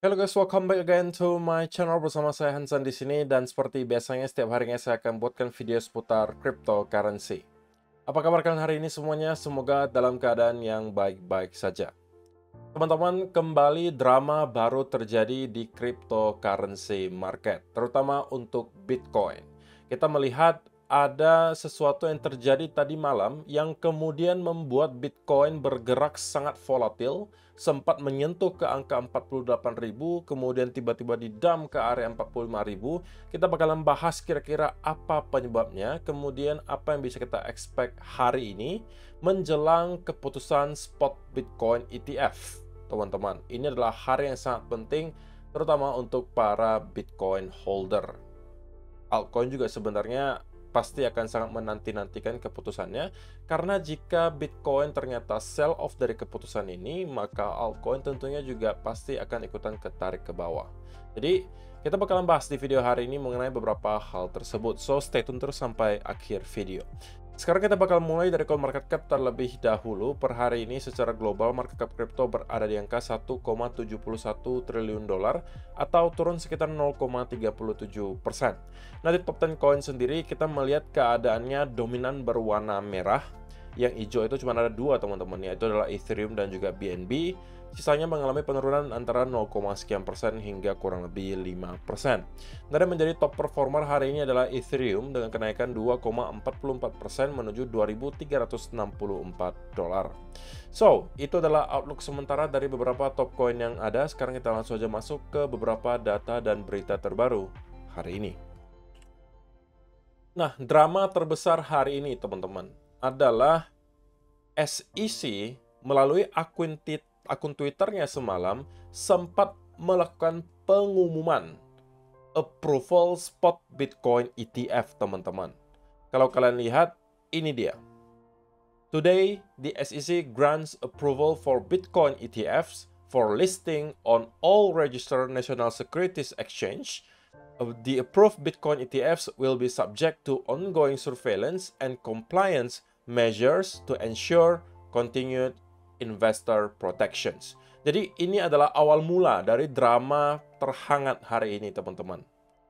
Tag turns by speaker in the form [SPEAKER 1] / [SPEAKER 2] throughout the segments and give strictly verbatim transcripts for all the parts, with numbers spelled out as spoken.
[SPEAKER 1] Hello guys, welcome back again to my channel bersama saya Hansan di sini dan seperti biasanya setiap harinya saya akan buatkan video seputar cryptocurrency. Apa kabar kalian hari ini semuanya? Semoga dalam keadaan yang baik-baik saja. Teman-teman, kembali drama baru terjadi di cryptocurrency market, terutama untuk Bitcoin. Kita melihat ada sesuatu yang terjadi tadi malam yang kemudian membuat Bitcoin bergerak sangat volatil, sempat menyentuh ke angka empat puluh delapan ribu, kemudian tiba-tiba didam ke area empat puluh lima ribu. Kita bakalan bahas kira-kira apa penyebabnya, kemudian apa yang bisa kita expect hari ini menjelang keputusan spot Bitcoin E T F. Teman-teman, ini adalah hari yang sangat penting, terutama untuk para Bitcoin holder. Altcoin juga sebenarnya pasti akan sangat menanti-nantikan keputusannya, karena jika Bitcoin ternyata sell off dari keputusan ini, maka altcoin tentunya juga pasti akan ikutan ketarik ke bawah. Jadi, kita bakalan bahas di video hari ini mengenai beberapa hal tersebut, so stay tune terus sampai akhir video. Sekarang kita bakal mulai dari CoinMarketCap terlebih dahulu. Per hari ini secara global market cap kripto berada di angka satu koma tujuh satu triliun dolar atau turun sekitar nol koma tiga tujuh persen. Nah, di top sepuluh coin sendiri kita melihat keadaannya dominan berwarna merah. Yang hijau itu cuma ada dua teman-teman, yaitu adalah Ethereum dan juga B N B. Sisanya mengalami penurunan antara nol, sekian persen hingga kurang lebih lima persen. Dan yang menjadi top performer hari ini adalah Ethereum dengan kenaikan dua koma empat empat persen menuju dua ribu tiga ratus enam puluh empat dolar. So, itu adalah outlook sementara dari beberapa top coin yang ada. Sekarang kita langsung saja masuk ke beberapa data dan berita terbaru hari ini. Nah, drama terbesar hari ini teman-teman adalah S E C melalui akun, akun Twitternya semalam sempat melakukan pengumuman approval spot Bitcoin E T F, teman-teman. Kalau kalian lihat, ini dia. Today, the S E C grants approval for Bitcoin E T Fs for listing on all registered national securities exchange. The approved Bitcoin E T Fs will be subject to ongoing surveillance and compliance measures to ensure continued investor protections. Jadi ini adalah awal mula dari drama terhangat hari ini, teman-teman.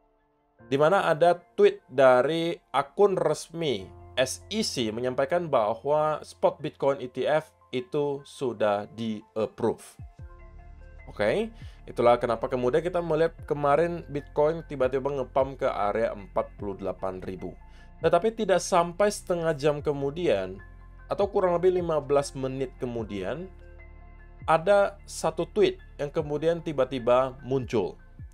[SPEAKER 1] Di mana ada tweet dari akun resmi S E C menyampaikan bahwa spot Bitcoin E T F itu sudah di-approve. Oke, okay? Itulah kenapa kemudian kita melihat kemarin Bitcoin tiba-tiba ngepam ke area empat puluh delapan ribu. Tetapi tidak sampai setengah jam kemudian, atau kurang lebih lima belas menit kemudian, ada satu tweet yang kemudian tiba-tiba muncul.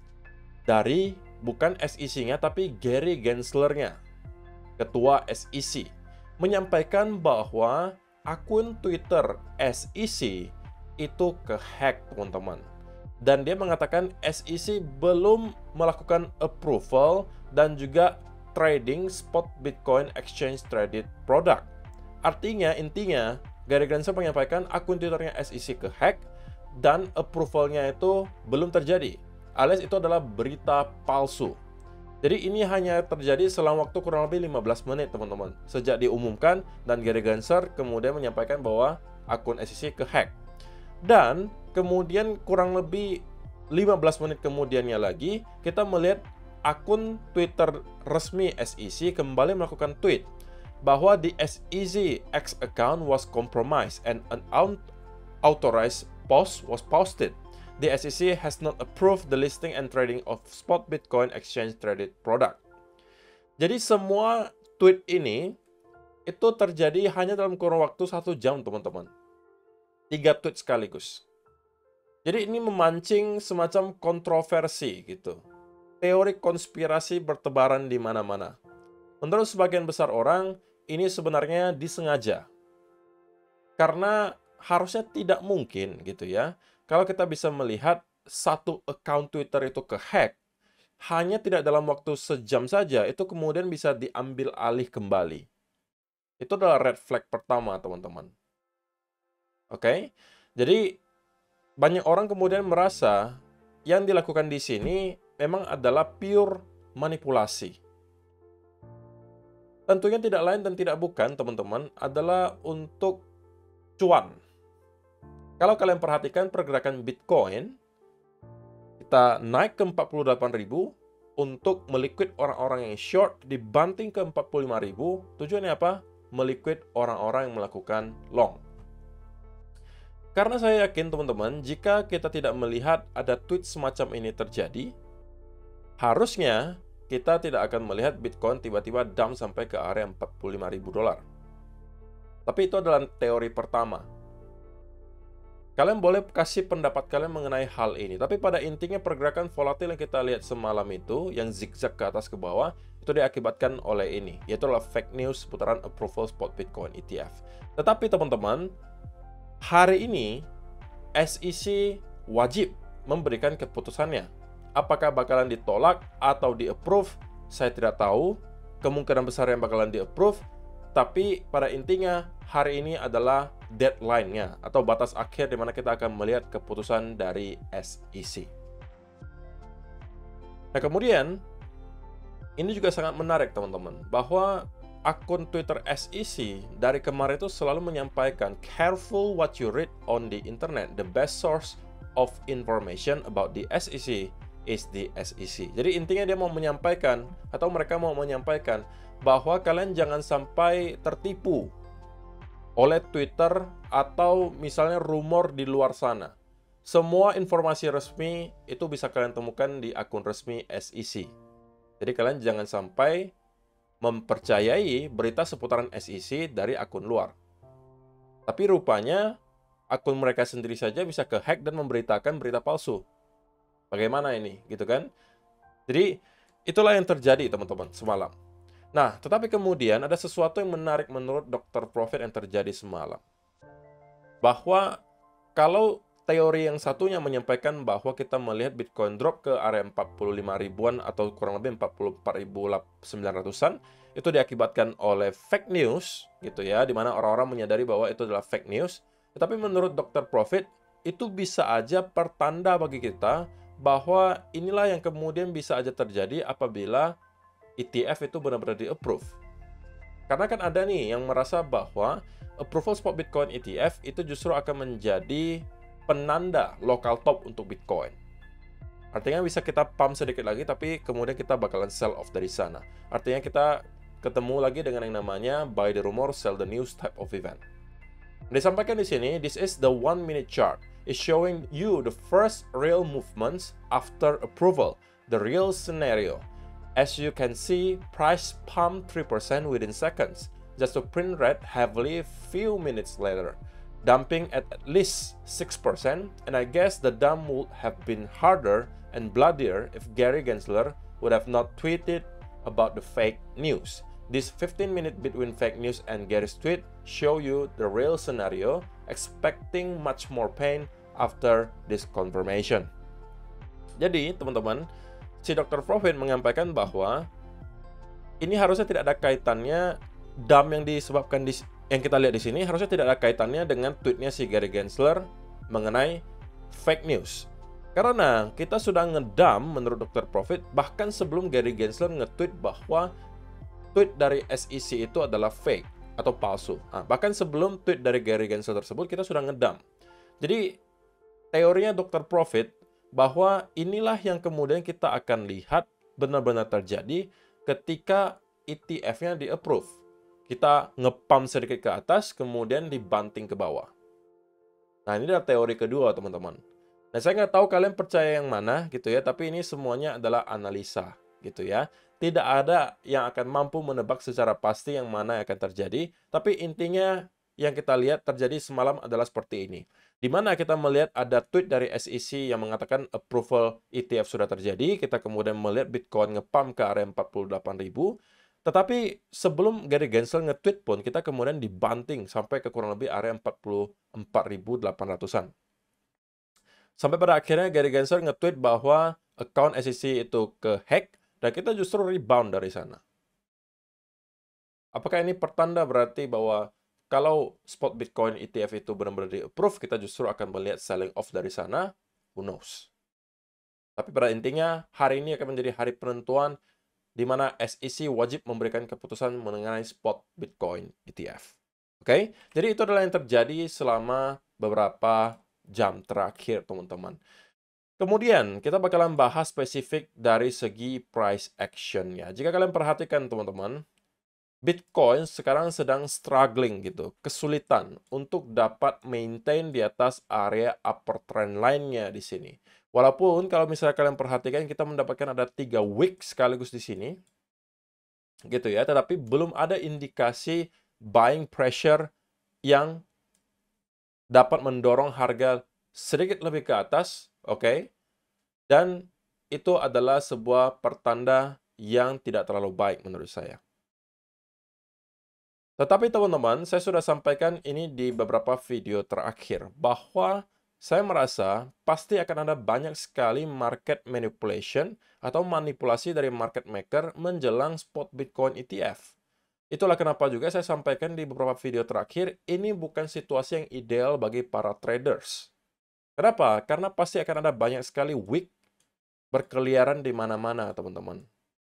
[SPEAKER 1] Dari, bukan S E C-nya, tapi Gary Gensler-nya, ketua S E C, menyampaikan bahwa akun Twitter S E C itu kehack, teman-teman. Dan dia mengatakan S E C belum melakukan approval dan juga trading spot Bitcoin exchange traded product. Artinya, intinya, Gary Gensler menyampaikan akun Twitternya S E C kehack dan approvalnya itu belum terjadi. Alias itu adalah berita palsu. Jadi ini hanya terjadi selang waktu kurang lebih lima belas menit, teman-teman. Sejak diumumkan dan Gary Gensler kemudian menyampaikan bahwa akun S E C kehack. Dan kemudian kurang lebih lima belas menit kemudiannya lagi, kita melihat akun Twitter resmi S E C kembali melakukan tweet bahwa the S E C X account was compromised and an unauthorized post was posted. The S E C has not approved the listing and trading of spot Bitcoin exchange traded product. Jadi semua tweet ini itu terjadi hanya dalam kurun waktu satu jam, teman-teman. Tiga tweet sekaligus. Jadi ini memancing semacam kontroversi gitu. Teori konspirasi bertebaran di mana-mana. Menurut sebagian besar orang, ini sebenarnya disengaja. Karena harusnya tidak mungkin gitu ya. Kalau kita bisa melihat satu account Twitter itu kehack, hanya tidak dalam waktu sejam saja, itu kemudian bisa diambil alih kembali. Itu adalah red flag pertama, teman-teman. Oke? Okay? Jadi, banyak orang kemudian merasa yang dilakukan di sini memang adalah pure manipulasi. Tentunya tidak lain dan tidak bukan, teman-teman, adalah untuk cuan. Kalau kalian perhatikan pergerakan Bitcoin, Kita naik ke empat puluh delapan ribu untuk meliquid orang-orang yang short, dibanting ke empat puluh lima ribu. Tujuannya apa? Meliquid orang-orang yang melakukan long. Karena saya yakin teman-teman, jika kita tidak melihat ada tweet semacam ini terjadi, harusnya kita tidak akan melihat Bitcoin tiba-tiba dump sampai ke area empat puluh lima ribu dolar. Tapi itu adalah teori pertama. Kalian boleh kasih pendapat kalian mengenai hal ini. Tapi pada intinya pergerakan volatil yang kita lihat semalam itu, yang zigzag ke atas ke bawah, itu diakibatkan oleh ini, yaitu adalah fake news seputaran approval spot Bitcoin E T F. Tetapi teman-teman, hari ini S E C wajib memberikan keputusannya. Apakah bakalan ditolak atau di-approve? Saya tidak tahu. Kemungkinan besar yang bakalan di-approve. Tapi pada intinya, hari ini adalah deadline-nya atau batas akhir di mana kita akan melihat keputusan dari S E C. Nah, kemudian ini juga sangat menarik teman-teman, bahwa akun Twitter S E C dari kemarin itu selalu menyampaikan careful what you read on the internet. The best source of information about the S E C is the S E C. Jadi intinya dia mau menyampaikan, atau mereka mau menyampaikan, bahwa kalian jangan sampai tertipu oleh Twitter atau misalnya rumor di luar sana. Semua informasi resmi itu bisa kalian temukan di akun resmi S E C. Jadi kalian jangan sampai mempercayai berita seputaran S E C dari akun luar. Tapi rupanya akun mereka sendiri saja bisa ke-hack dan memberitakan berita palsu. Bagaimana ini, gitu kan? Jadi itulah yang terjadi teman-teman semalam. Nah, tetapi kemudian ada sesuatu yang menarik menurut dokter Profit yang terjadi semalam. Bahwa kalau teori yang satunya menyampaikan bahwa kita melihat Bitcoin drop ke area empat puluh lima ribuan atau kurang lebih empat puluh empat ribu sembilan ratusan, itu diakibatkan oleh fake news, gitu ya, di mana orang-orang menyadari bahwa itu adalah fake news. Tetapi menurut dokter Profit, itu bisa aja pertanda bagi kita bahwa inilah yang kemudian bisa aja terjadi apabila E T F itu benar-benar di-approve. Karena kan ada nih yang merasa bahwa approval spot Bitcoin E T F itu justru akan menjadi penanda local top untuk Bitcoin. Artinya bisa kita pump sedikit lagi, tapi kemudian kita bakalan sell off dari sana. Artinya kita ketemu lagi dengan yang namanya buy the rumor, sell the news type of event. Disampaikan di sini, this is the one minute chart. It's showing you the first real movements after approval, the real scenario. As you can see, price pumped three percent within seconds, just to print red heavily few minutes later, dumping at at least six percent, and I guess the dump would have been harder and bloodier if Gary Gensler would have not tweeted about the fake news. This fifteen minute between fake news and Gary's tweet show you the real scenario, expecting much more pain after this confirmation. Jadi, teman-teman, si dokter Profit menyampaikan bahwa ini harusnya tidak ada kaitannya, dump yang disebabkan di, yang kita lihat di sini harusnya tidak ada kaitannya dengan tweetnya si Gary Gensler mengenai fake news. Karena kita sudah ngedump menurut dokter Profit bahkan sebelum Gary Gensler nge-tweet bahwa tweet dari S E C itu adalah fake atau palsu. Nah, bahkan sebelum tweet dari Gary Gensler tersebut kita sudah ngedump. Jadi teorinya dokter Profit bahwa inilah yang kemudian kita akan lihat benar-benar terjadi ketika E T F-nya di-approve. Kita nge-pump sedikit ke atas, kemudian dibanting ke bawah. Nah, ini adalah teori kedua, teman-teman. Nah, saya nggak tahu kalian percaya yang mana, gitu ya, tapi ini semuanya adalah analisa, gitu ya. Tidak ada yang akan mampu menebak secara pasti yang mana yang akan terjadi, tapi intinya yang kita lihat terjadi semalam adalah seperti ini. Di mana kita melihat ada tweet dari S E C yang mengatakan approval E T F sudah terjadi, kita kemudian melihat Bitcoin nge-pump ke area empat puluh delapan ribu, tetapi sebelum Gary Gensler nge-tweet pun, kita kemudian dibanting sampai ke kurang lebih area empat puluh empat ribu delapan ratusan. Sampai pada akhirnya Gary Gensler nge-tweet bahwa account S E C itu ke-hack, dan kita justru rebound dari sana. Apakah ini pertanda berarti bahwa kalau spot Bitcoin E T F itu benar-benar di-approve, kita justru akan melihat selling off dari sana? Who knows? Tapi pada intinya, hari ini akan menjadi hari penentuan di mana S E C wajib memberikan keputusan mengenai spot Bitcoin E T F. Oke? Okay? Jadi itu adalah yang terjadi selama beberapa jam terakhir, teman-teman. Kemudian, kita bakalan bahas spesifik dari segi price action-nya. Jika kalian perhatikan, teman-teman, Bitcoin sekarang sedang struggling gitu, kesulitan untuk dapat maintain di atas area upper trend line-nya di sini. Walaupun kalau misalnya kalian perhatikan, kita mendapatkan ada tiga wick sekaligus di sini, gitu ya, tetapi belum ada indikasi buying pressure yang dapat mendorong harga sedikit lebih ke atas, oke? Okay? Dan itu adalah sebuah pertanda yang tidak terlalu baik menurut saya. Tetapi teman-teman, saya sudah sampaikan ini di beberapa video terakhir, bahwa saya merasa pasti akan ada banyak sekali market manipulation atau manipulasi dari market maker menjelang spot Bitcoin E T F. Itulah kenapa juga saya sampaikan di beberapa video terakhir, ini bukan situasi yang ideal bagi para traders. Kenapa? Karena pasti akan ada banyak sekali wick berkeliaran di mana-mana, teman-teman.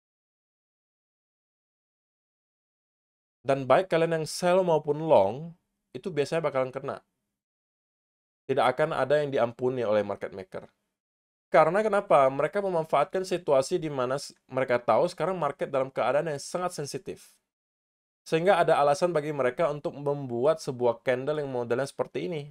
[SPEAKER 1] Dan baik kalian yang sell maupun long, itu biasanya bakalan kena. Tidak akan ada yang diampuni oleh market maker. Karena kenapa? Mereka memanfaatkan situasi di mana mereka tahu sekarang market dalam keadaan yang sangat sensitif. Sehingga ada alasan bagi mereka untuk membuat sebuah candle yang modelnya seperti ini.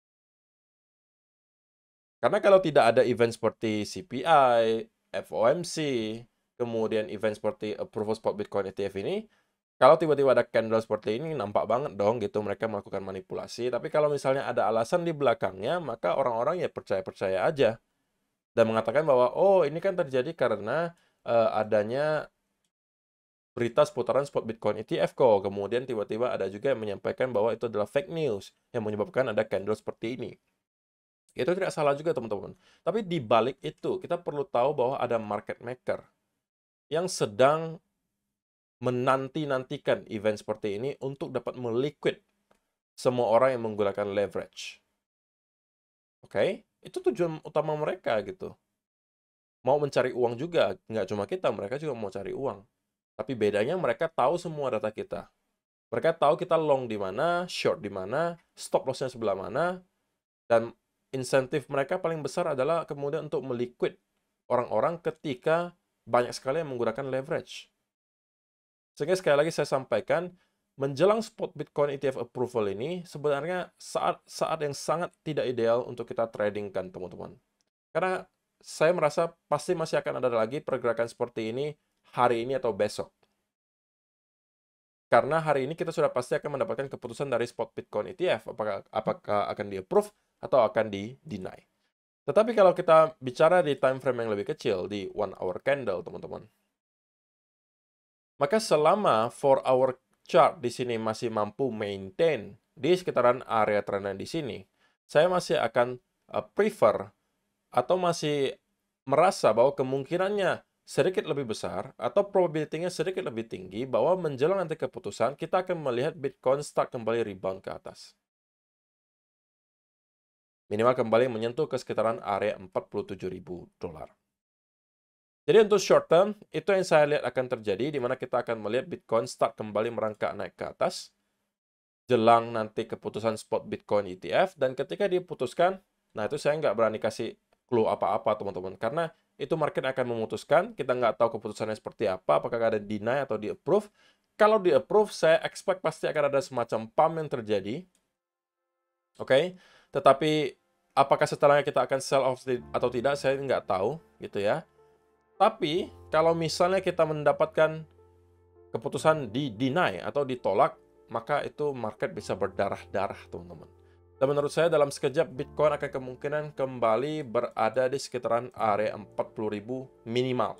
[SPEAKER 1] Karena kalau tidak ada event seperti C P I, F O M C, kemudian event seperti Approval Spot Bitcoin E T F ini, kalau tiba-tiba ada candle seperti ini, nampak banget dong gitu mereka melakukan manipulasi. Tapi kalau misalnya ada alasan di belakangnya, maka orang-orang ya percaya-percaya aja. Dan mengatakan bahwa, oh ini kan terjadi karena uh, adanya berita seputaran spot Bitcoin E T F kok. Kemudian tiba-tiba ada juga yang menyampaikan bahwa itu adalah fake news yang menyebabkan ada candle seperti ini. Itu tidak salah juga teman-teman. Tapi di balik itu, kita perlu tahu bahwa ada market maker yang sedang menanti-nantikan event seperti ini untuk dapat meliquid semua orang yang menggunakan leverage. Oke, okay? Itu tujuan utama mereka gitu. Mau mencari uang juga, nggak cuma kita, mereka juga mau cari uang. Tapi bedanya mereka tahu semua data kita. Mereka tahu kita long di mana, short di mana, stop loss-nya sebelah mana, dan insentif mereka paling besar adalah kemudian untuk meliquid orang-orang ketika banyak sekali yang menggunakan leverage. Sehingga sekali lagi saya sampaikan, menjelang spot Bitcoin E T F approval ini sebenarnya saat saat yang sangat tidak ideal untuk kita tradingkan, teman-teman. Karena saya merasa pasti masih akan ada lagi pergerakan seperti ini hari ini atau besok. Karena hari ini kita sudah pasti akan mendapatkan keputusan dari spot Bitcoin E T F, apakah, apakah akan di-approve atau akan di-deny. Tetapi kalau kita bicara di time frame yang lebih kecil, di one hour candle, teman-teman, maka selama four hour chart di sini masih mampu maintain di sekitaran area trendline di sini, saya masih akan uh, prefer atau masih merasa bahwa kemungkinannya sedikit lebih besar atau probability-nya sedikit lebih tinggi bahwa menjelang nanti keputusan kita akan melihat Bitcoin start kembali rebound ke atas. Minimal kembali menyentuh ke sekitaran area empat puluh tujuh ribu dolar. Jadi untuk short term, itu yang saya lihat akan terjadi, di mana kita akan melihat Bitcoin start kembali merangkak naik ke atas, jelang nanti keputusan spot Bitcoin E T F, dan ketika diputuskan, nah itu saya nggak berani kasih clue apa-apa, teman-teman, karena itu market akan memutuskan, kita nggak tahu keputusannya seperti apa, apakah ada deny atau di-approve. Kalau di-approve, saya expect pasti akan ada semacam pump yang terjadi, oke, okay? Tetapi apakah setelahnya kita akan sell off atau tidak, saya nggak tahu, gitu ya. Tapi, kalau misalnya kita mendapatkan keputusan di-deny atau ditolak, maka itu market bisa berdarah-darah, teman-teman. Dan menurut saya, dalam sekejap, Bitcoin akan kemungkinan kembali berada di sekitaran area empat puluh ribu minimal.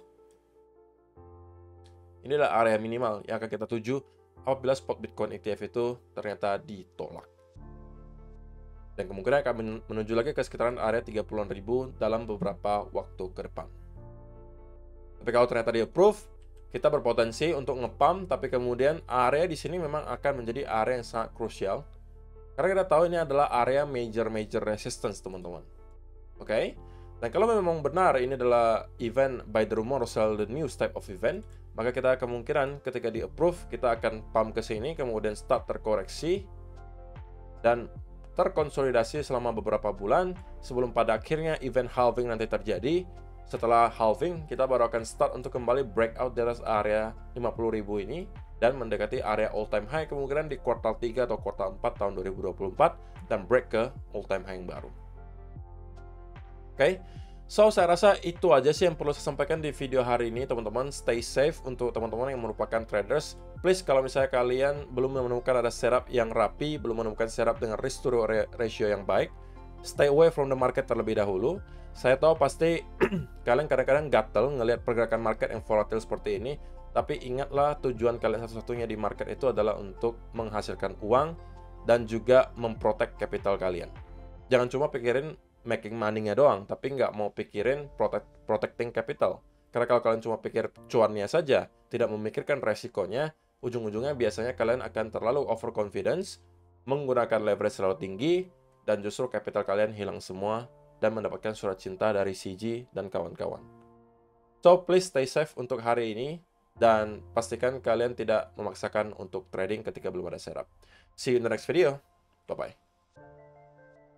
[SPEAKER 1] Inilah area minimal yang akan kita tuju apabila spot Bitcoin E T F itu ternyata ditolak. Dan kemungkinan akan menuju lagi ke sekitaran area tiga puluhan ribu dalam beberapa waktu ke depan. Tapi kalau ternyata di-approve, kita berpotensi untuk nge-pump, tapi kemudian area di sini memang akan menjadi area yang sangat krusial. Karena kita tahu ini adalah area major-major resistance, teman-teman. Oke? Okay? Dan kalau memang benar ini adalah event by the rumor or sell the news type of event, maka kita kemungkinan ketika di-approve, kita akan pump ke sini, kemudian start terkoreksi, dan terkonsolidasi selama beberapa bulan sebelum pada akhirnya event halving nanti terjadi. Setelah halving, kita baru akan start untuk kembali breakout di atas area lima puluh ribu ini dan mendekati area all time high kemungkinan di kuartal tiga atau kuartal empat tahun dua ribu dua puluh empat dan break ke all time high yang baru. Oke, okay? So saya rasa itu aja sih yang perlu saya sampaikan di video hari ini, teman-teman. Stay safe untuk teman-teman yang merupakan traders. Please, kalau misalnya kalian belum menemukan ada setup yang rapi, belum menemukan setup dengan risk to reward ratio yang baik, stay away from the market terlebih dahulu. Saya tahu pasti kalian kadang-kadang gatel ngelihat pergerakan market yang volatile seperti ini, tapi ingatlah tujuan kalian satu-satunya di market itu adalah untuk menghasilkan uang dan juga memprotect capital kalian. Jangan cuma pikirin making money-nya doang, tapi nggak mau pikirin protect, protecting capital. Karena kalau kalian cuma pikir cuannya saja, tidak memikirkan resikonya, ujung-ujungnya biasanya kalian akan terlalu overconfidence, menggunakan leverage terlalu tinggi, dan justru capital kalian hilang semua, dan mendapatkan surat cinta dari C G dan kawan-kawan. So, please stay safe untuk hari ini, dan pastikan kalian tidak memaksakan untuk trading ketika belum ada setup. See you in the next video. Bye-bye.